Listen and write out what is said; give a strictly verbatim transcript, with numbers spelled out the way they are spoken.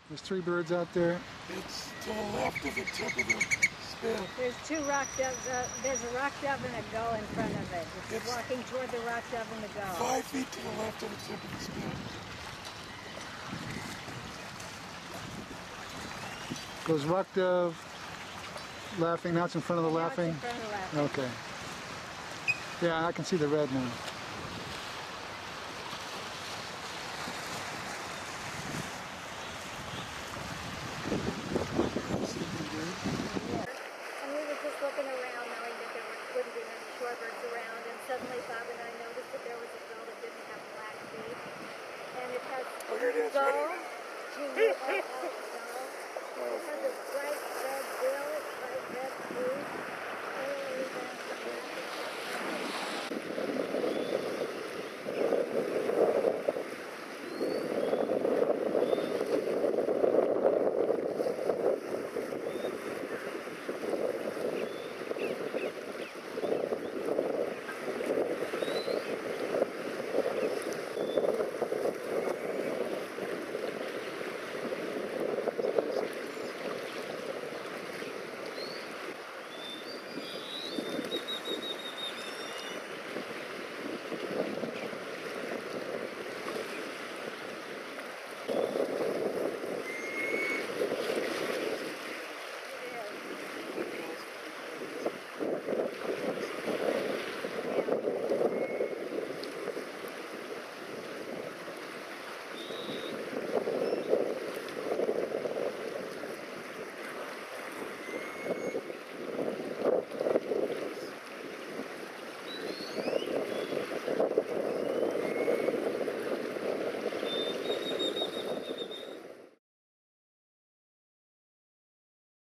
There's three birds out there. It's to the left of the tip of the spit. There's two rock doves. Uh, there's a rock dove and a gull in front of it. It's, It's walking toward the rock dove and the gull. Five feet to the left of the tip of the spit. Goes rock dove laughing. Now it's in front of the Now laughing. It's in front of the laughing. Okay. Yeah, I can see the red now. And we were just looking around knowing that there were, wouldn't be many shorebirds around, and suddenly Bob and I noticed that there was a gull that didn't have black feet. And it has Oh, here it is. gull, G U L L, gull. It has a bright red bill, bright red feet.